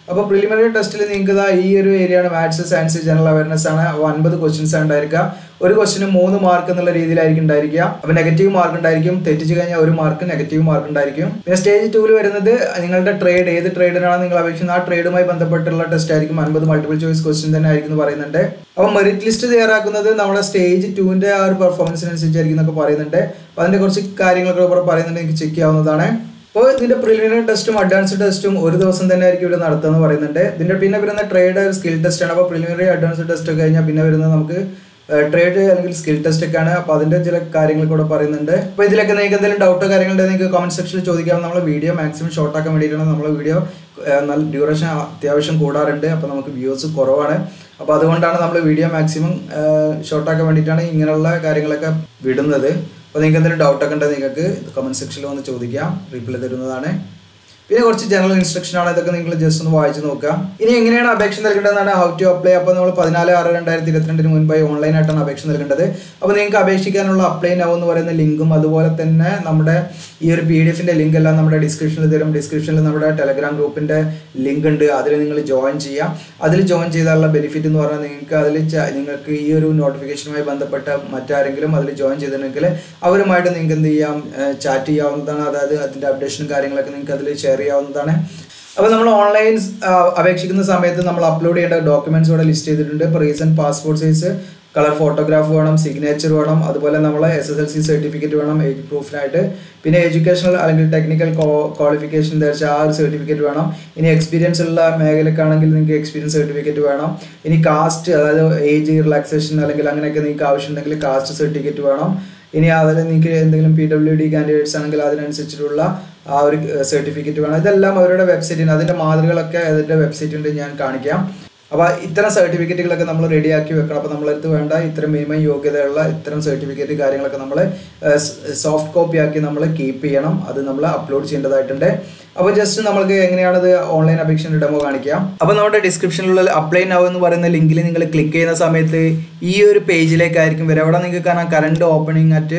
അപ്പോൾ പ്രിലിമിനറി ടെസ്റ്റിൽ നിങ്ങൾക്ക് ഈ ഒരു ഏരിയയാണ് മാത്സ്, സയൻസ്, ജനറൽ അവയർനെസ് ആണ്. 50 ക്വസ്റ്റ്യൻസ് ആണ് ഉണ്ടായിരിക്കുക. ഒരു ക്വസ്റ്റിന് 3 മാർക്ക് എന്നുള്ള രീതിയിലായിരിക്കും ഉണ്ടായിരിക്കുക. അപ്പോൾ നെഗറ്റീവ് മാർക്ക് ഉണ്ടായിരിക്കും, തെറ്റിച്ച് കഴിഞ്ഞാൽ 1 മാർക്ക് നെഗറ്റീവ് മാർക്ക് ഉണ്ടായിരിക്കും. പിന്നെ സ്റ്റേജ് 2 വരുന്നത് നിങ്ങളുടെ ട്രേഡ്, ഏത് ട്രേഡിനാണ് നിങ്ങൾ അപേക്ഷിക്കുന്നത് ആ ട്രേഡുമായി ബന്ധപ്പെട്ടുള്ള ടെസ്റ്റ് ആയിരിക്കും. 50 മൾട്ടിപ്പിൾ ചോയ്സ് ക്വസ്റ്റ്യൻ തന്നെ ആയിരിക്കും എന്ന് പറയുന്നുണ്ട്. അപ്പോൾ മെറിറ്റ് ലിസ്റ്റ് തയ്യാറാക്കുന്നത് നമ്മുടെ സ്റ്റേജ് 2ന്റെ ആ ഒരു പെർഫോമൻസിനനുസരിച്ചായിരിക്കും എന്നൊക്കെ പറയുന്നുണ്ട്. അപ്പോൾ അതിൻ്റെ കുറച്ച് കാര്യങ്ങളൊക്കെ ഇവിടെ പറയുന്നുണ്ട്, നിങ്ങൾക്ക് ചെക്ക് ചെയ്യാവുന്നതാണ്. അപ്പോൾ ഇതിൻ്റെ പ്രിലിമിനറി ടെസ്റ്റും അഡ്വാൻസ്ഡ് ടെസ്റ്റും ഒരു ദിവസം തന്നെ ആയിരിക്കും ഇവിടെ നടത്തുമെന്ന് പറയുന്നുണ്ട്. ഇതിൻ്റെ പിന്നെ വരുന്ന ട്രേഡ് സ്കിൽ ടെസ്റ്റ് ആണ്. അപ്പോൾ പ്രിലിമിനറി അഡ്വാൻസ്ഡ് ടെസ്റ്റ് ഒക്കെ കഴിഞ്ഞാൽ പിന്നെ വരുന്നത് നമുക്ക് ട്രേഡ് അല്ലെങ്കിൽ സ്കിൽ ടെസ്റ്റ് ഒക്കെ ആണ്. അപ്പോൾ അതിൻ്റെ ചില കാര്യങ്ങൾ കൂടെ പറയുന്നുണ്ട്. അപ്പോൾ ഇതിലൊക്കെ നിങ്ങൾക്ക് എന്തെങ്കിലും ഡൗട്ടോ കാര്യങ്ങളുണ്ടെങ്കിൽ നിങ്ങൾക്ക് കമൻറ്റ് സെക്ഷനിൽ ചോദിക്കാം. നമ്മൾ വീഡിയോ മാക്സിമം ഷോർട്ട് ആക്കാൻ വേണ്ടിയിട്ടാണ് നമ്മൾ വീഡിയോ നല്ല ഡ്യൂറേഷൻ അത്യാവശ്യം കൂടാറുണ്ട്. അപ്പോൾ നമുക്ക് വ്യൂസ് കുറവാണ്. അപ്പോൾ അതുകൊണ്ടാണ് നമ്മൾ വീഡിയോ മാക്സിമം ഷോർട്ടാക്കാൻ വേണ്ടിയിട്ടാണ് ഇങ്ങനെയുള്ള കാര്യങ്ങളൊക്കെ വിടുന്നത്. അപ്പോൾ നിങ്ങൾക്ക് എന്തെങ്കിലും ഡൗട്ടൊക്കെ ഉണ്ടെങ്കിൽ നിങ്ങൾക്ക് കമൻറ്റ് സെക്ഷനിൽ വന്ന് ചോദിക്കാം, റിപ്ലൈ തരുന്നതാണ്. പിന്നെ കുറച്ച് ജനറൽ ഇൻസ്ട്രക്ഷൻ ആണ്, ഇതൊക്കെ നിങ്ങൾ ജസ്റ്റ് ഒന്ന് വായിച്ച് നോക്കുക. ഇനി എങ്ങനെയാണ് അപേക്ഷ നൽകേണ്ടതെന്നാണ് ഹൗ ടു അപ്ലൈ. അപ്പോൾ നമ്മൾ 14/6/2022 മുൻപായി ഓൺലൈനായിട്ടാണ് അപേക്ഷ നൽകേണ്ടത്. അപ്പോൾ നിങ്ങൾക്ക് അപേക്ഷിക്കാനുള്ള അപ്ലൈ നൗ എന്ന് പറയുന്ന ലിങ്കും അതുപോലെ തന്നെ നമ്മുടെ ഈ ഒരു PDF-ൻ്റെ ലിങ്ക് എല്ലാം നമ്മുടെ ഡിസ്ക്രിപ്ഷനിൽ തരും. ഡിസ്ക്രിപ്ഷനിൽ നമ്മുടെ ടെലഗ്രാം ഗ്രൂപ്പിൻ്റെ ലിങ്ക് ഉണ്ട്, അതിൽ നിങ്ങൾ ജോയിൻ ചെയ്യാം. അതിൽ ജോയിൻ ചെയ്താലുള്ള ബെനിഫിറ്റ് എന്ന് പറഞ്ഞാൽ നിങ്ങൾക്ക് ഈ ഒരു നോട്ടിഫിക്കേഷനുമായി ബന്ധപ്പെട്ട മറ്റാരെങ്കിലും അതിൽ ജോയിൻ ചെയ്തിട്ടുണ്ടെങ്കിൽ അവരുമായിട്ട് നിങ്ങൾക്ക് എന്ത് ചെയ്യാം, ചാറ്റ് ചെയ്യാവുന്നതാണ്. അതായത് അതിൻ്റെ അപ്ഡേഷനും കാര്യങ്ങളൊക്കെ നിങ്ങൾക്ക് അതിൽ ഷെയർ ചെയ്യാവുന്നതാണ്. അപ്പോൾ നമ്മൾ ഓൺലൈൻ അപേക്ഷിക്കുന്ന സമയത്ത് നമ്മൾ അപ്ലോഡ് ചെയ്യേണ്ട ഡോക്യുമെൻറ്റ്സ് ഇവിടെ ലിസ്റ്റ് ചെയ്തിട്ടുണ്ട്. ഇപ്പോൾ recent passport size colour photograph വേണം, സിഗ്നേച്ചർ വേണം, അതുപോലെ നമ്മളെ SSLC സർട്ടിഫിക്കറ്റ് വേണം ഏജ് പ്രൂഫിനായിട്ട്. പിന്നെ എഡ്യൂക്കേഷണൽ അല്ലെങ്കിൽ ടെക്നിക്കൽ ക്വാളിഫിക്കേഷൻ ധരിച്ച ആ ഒരു സർട്ടിഫിക്കറ്റ് വേണം. ഇനി എക്സ്പീരിയൻസ് ഉള്ള മേഖലക്കാണെങ്കിൽ നിങ്ങൾക്ക് എക്സ്പീരിയൻസ് സർട്ടിഫിക്കറ്റ് വേണം. ഇനി കാസ്റ്റ്, അതായത് ഏജ് റിലാക്സേഷൻ അല്ലെങ്കിൽ അങ്ങനെയൊക്കെ നിങ്ങൾക്ക് ആവശ്യമുണ്ടെങ്കിൽ കാസ്റ്റ് സർട്ടിഫിക്കറ്റ് വേണം. ഇനി അതിൽ നിങ്ങൾക്ക് എന്തെങ്കിലും PWD കാൻഡിഡേറ്റ്സ് ആണെങ്കിൽ അതിനനുസരിച്ചിട്ടുള്ള ആ ഒരു സർട്ടിഫിക്കറ്റ് വേണം. ഇതെല്ലാം അവരുടെ വെബ്സൈറ്റിന്, അതിൻ്റെ മാതൃകളൊക്കെ അതിൻ്റെ വെബ്സൈറ്റിൽ ഞാൻ കാണിക്കാം. അപ്പോൾ ഇത്തരം സർട്ടിഫിക്കറ്റുകളൊക്കെ നമ്മൾ റെഡിയാക്കി വെക്കണം. അപ്പോൾ നമ്മളടുത്ത് വേണ്ട ഇത്തരം മിനിമം യോഗ്യതയുള്ള ഇത്തരം സർട്ടിഫിക്കറ്റ് കാര്യങ്ങളൊക്കെ നമ്മൾ സോഫ്റ്റ് കോപ്പി ആക്കി നമ്മൾ കീപ്പ് ചെയ്യണം. അത് നമ്മൾ അപ്ലോഡ് ചെയ്യേണ്ടതായിട്ടുണ്ട്. അപ്പോൾ ജസ്റ്റ് നമ്മൾക്ക് എങ്ങനെയാണത് ഓൺലൈൻ അപേക്ഷ ഡെമോ കാണിക്കാം. അപ്പോൾ നമ്മുടെ ഡിസ്ക്രിപ്ഷനിലുള്ള അപ്ലൈ നൗ എന്ന് പറയുന്ന ലിങ്കിൽ നിങ്ങൾ ക്ലിക്ക് ചെയ്യുന്ന സമയത്ത് ഈ ഒരു പേജിലേക്കായിരിക്കും വരിക. അവിടെ നിങ്ങൾക്ക് കാണാം കറണ്ട് ഓപ്പണിംഗ് അറ്റ്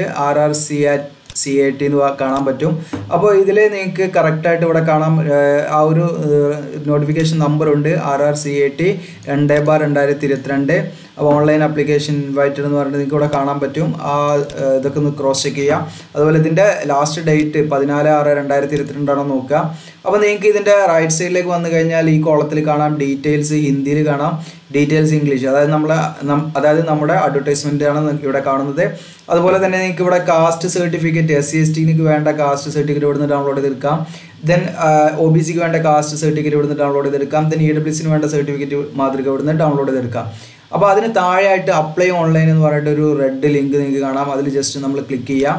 RRCAT എന്ന് കാണാൻ പറ്റും. അപ്പോൾ ഇതിൽ നിങ്ങൾക്ക് കറക്റ്റായിട്ട് ഇവിടെ കാണാം ആ ഒരു നോട്ടിഫിക്കേഷൻ നമ്പറുണ്ട് RRCAT 2/2022. അപ്പോൾ ഓൺലൈൻ ആപ്ലിക്കേഷൻ ഇൻവൈറ്റഡ് എന്ന് പറഞ്ഞിട്ട് നിങ്ങൾക്ക് ഇവിടെ കാണാൻ പറ്റും. ഇതൊക്കെ ഒന്ന് ക്രോസ് ചെക്ക് ചെയ്യാം. അതുപോലെ ഇതിൻ്റെ ലാസ്റ്റ് ഡേറ്റ് 14/6/2022 ആണോ നോക്കുക. അപ്പോൾ നിങ്ങൾക്ക് ഇതിൻ്റെ റൈറ്റ് സൈഡിലേക്ക് വന്നു കഴിഞ്ഞാൽ ഈ കോളത്തിൽ കാണാം ഡീറ്റെയിൽസ് ഹിന്ദിയിൽ കാണാം, ഡീറ്റെയിൽസ് ഇംഗ്ലീഷ്, അതായത് നമ്മുടെ അഡ്വർടൈസ്മെൻ്റ് ആണ് ഇവിടെ കാണുന്നത്. അതുപോലെ തന്നെ നിങ്ങൾക്ക് ഇവിടെ കാസ്റ്റ് സർട്ടിഫിക്കറ്റ് SC/STക്ക് വേണ്ട കാസ്റ്റ് സർട്ടിഫിക്കറ്റ് ഇവിടുന്ന് ഡൗൺലോഡ് ചെയ്തെടുക്കാം. ദെൻ OBCക്ക് വേണ്ട കാസ്റ്റ് സർട്ടിഫിക്കറ്റ് ഇവിടുന്ന് ഡൗൺലോഡ് ചെയ്തെടുക്കാം. ദെൻ EWSന് വേണ്ട സർട്ടിഫിക്കറ്റ് മാതൃക ഇവിടുന്ന് ഡൗൺലോഡ് ചെയ്തെടുക്കാം. അപ്പോൾ അതിന് താഴെയായിട്ട് അപ്ലൈ ഓൺലൈൻ എന്ന് പറഞ്ഞിട്ട് ഒരു റെഡ് ലിങ്ക് നിങ്ങൾക്ക് കാണാം. അതിൽ ജസ്റ്റ് നമ്മൾ ക്ലിക്ക് ചെയ്യാം.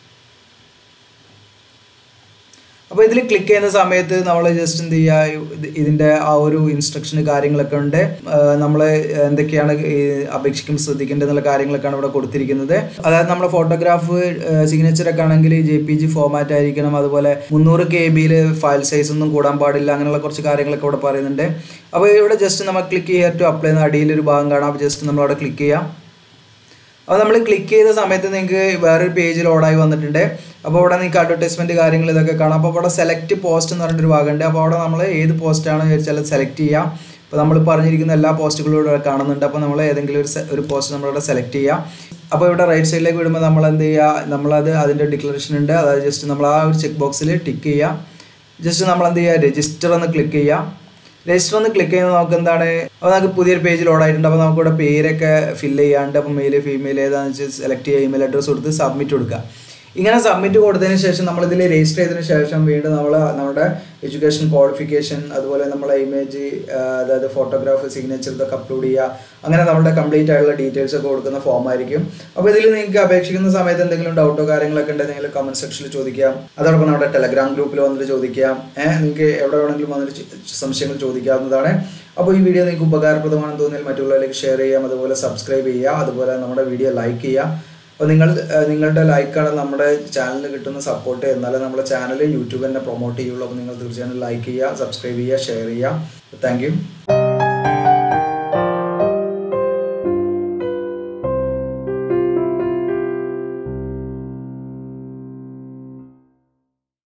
അപ്പോൾ ഇതിൽ ക്ലിക്ക് ചെയ്യുന്ന സമയത്ത് നമ്മൾ ജസ്റ്റ് എന്ത് ചെയ്യുക, ഇതിൻ്റെ ആ ഒരു ഇൻസ്ട്രക്ഷന് കാര്യങ്ങളൊക്കെ ഉണ്ട്. നമ്മൾ എന്തൊക്കെയാണ് അപേക്ഷിക്കുമ്പോൾ ശ്രദ്ധിക്കേണ്ടതെന്നുള്ള കാര്യങ്ങളൊക്കെയാണ് ഇവിടെ കൊടുത്തിരിക്കുന്നത്. അതായത് നമ്മുടെ ഫോട്ടോഗ്രാഫ് സിഗ്നേച്ചറൊക്കെ ആണെങ്കിൽ JPG ഫോമാറ്റ് ആയിരിക്കണം. അതുപോലെ 300 KB ഫയൽ സൈസ് ഒന്നും കൂടാൻ പാടില്ല. അങ്ങനെയുള്ള കുറച്ച് കാര്യങ്ങളൊക്കെ ഇവിടെ പറയുന്നുണ്ട്. അപ്പോൾ ഇവിടെ ജസ്റ്റ് നമ്മൾ ക്ലിക്ക് ഹിയർ ടു അപ്ലൈ എന്ന അടിയിലൊരു ഭാഗം കാണാം. അപ്പോൾ ജസ്റ്റ് നമ്മളവിടെ ക്ലിക്ക് ചെയ്യാം. അപ്പോൾ നമ്മൾ ക്ലിക്ക് ചെയ്ത സമയത്ത് നിങ്ങൾക്ക് വേറൊരു പേജ് ലോഡായി വന്നിട്ടുണ്ട്. അപ്പോൾ ഇവിടെ നിങ്ങൾക്ക് അഡ്വർടൈസ്മെൻറ്റ് കാര്യങ്ങൾ ഇതൊക്കെ കാണാം. അപ്പോൾ ഇവിടെ സെലക്ട് പോസ്റ്റ് എന്ന് പറഞ്ഞിട്ടൊരു ഭാഗമുണ്ട്. അപ്പോൾ അവിടെ നമ്മൾ ഏത് പോസ്റ്റാണ് വിചാരിച്ചാൽ സെലക്ട് ചെയ്യാം. അപ്പോൾ നമ്മൾ പറഞ്ഞിരിക്കുന്ന എല്ലാ പോസ്റ്റുകളും ഇവിടെ കാണുന്നുണ്ട്. അപ്പോൾ നമ്മൾ ഏതെങ്കിലും ഒരു പോസ്റ്റ് നമ്മളിവിടെ സെലക്ട് ചെയ്യാം. അപ്പോൾ ഇവിടെ റൈറ്റ് സൈഡിലേക്ക് വിടുമ്പോൾ നമ്മൾ എന്ത് ചെയ്യുക, നമ്മളത് അതിൻ്റെ ഡിക്ലറേഷൻ ഉണ്ട്. അതായത് ജസ്റ്റ് നമ്മൾ ആ ഒരു ചെക്ക് ബോക്സിൽ ടിക്ക് ചെയ്യുക. ജസ്റ്റ് നമ്മൾ എന്ത് ചെയ്യുക, രജിസ്റ്റർ എന്ന് ക്ലിക്ക് ചെയ്യുക. രജിസ്റ്റർ ഒന്ന് ക്ലിക്ക് ചെയ്യുന്നത് നമുക്ക് എന്താണ്, അപ്പോൾ നമുക്ക് പുതിയൊരു പേജ് ലോഡായിട്ടുണ്ട്. അപ്പോൾ നമുക്കിവിടെ പേരൊക്കെ ഫില്ല് ചെയ്യാണ്ട്, അപ്പോൾ മെയിൽ ഫീമെയിൽ ഏതാണെന്ന് വെച്ചാൽ സെലക്ട് ചെയ്യുക, ഇമെയിൽ അഡ്രസ്സ് കൊടുത്ത് സബ്മിറ്റ് കൊടുക്കുക. ഇങ്ങനെ സബ്മിറ്റ് കൊടുത്തതിന് ശേഷം നമ്മളിതിൽ രജിസ്റ്റർ ചെയ്തതിന് ശേഷം വീണ്ടും നമ്മുടെ എഡ്യൂക്കേഷൻ ക്വാളിഫിക്കേഷൻ, അതുപോലെ നമ്മളെ ഇമേജ്, അതായത് ഫോട്ടോഗ്രാഫ്, സിഗ്നേച്ചർ ഇതൊക്കെ അപ്ലോഡ് ചെയ്യുക. അങ്ങനെ നമ്മുടെ കംപ്ലീറ്റ് ആയിട്ടുള്ള ഡീറ്റെയിൽസ് ഒക്കെ കൊടുക്കുന്ന ഫോമായിരിക്കും. അപ്പോൾ ഇതിൽ നിങ്ങൾക്ക് അപേക്ഷിക്കുന്ന സമയത്ത് എന്തെങ്കിലും ഡൗട്ടോ കാര്യങ്ങളൊക്കെ ഉണ്ടെങ്കിൽ നിങ്ങൾ കമൻറ്റ് സെക്ഷനിൽ ചോദിക്കാം. അതോടൊപ്പം നമ്മുടെ ടെലഗ്രാം ഗ്രൂപ്പിൽ വന്നിട്ട് ചോദിക്കാം. നിങ്ങൾക്ക് എവിടെ വേണമെങ്കിലും വന്നിട്ട് സംശയങ്ങൾ ചോദിക്കാവുന്നതാണ്. അപ്പോൾ ഈ വീഡിയോ നിങ്ങൾക്ക് ഉപകാരപ്രദമാണെന്ന് തോന്നിയാൽ മറ്റുള്ളവരിലേക്ക് ഷെയർ ചെയ്യാം. അതുപോലെ സബ്സ്ക്രൈബ് ചെയ്യുക. അതുപോലെ നമ്മുടെ വീഡിയോ ലൈക്ക് ചെയ്യുക. അപ്പോൾ നിങ്ങളുടെ ലൈക്കാണ് നമ്മുടെ ചാനലിന് കിട്ടുന്ന സപ്പോർട്ട്. എന്നാലും നമ്മുടെ ചാനൽ യൂട്യൂബ് തന്നെ പ്രൊമോട്ട് ചെയ്യുള്ളൂ. അപ്പോൾ നിങ്ങൾ തീർച്ചയായും ലൈക്ക് ചെയ്യുക, സബ്സ്ക്രൈബ് ചെയ്യുക, ഷെയർ ചെയ്യുക. Thank U.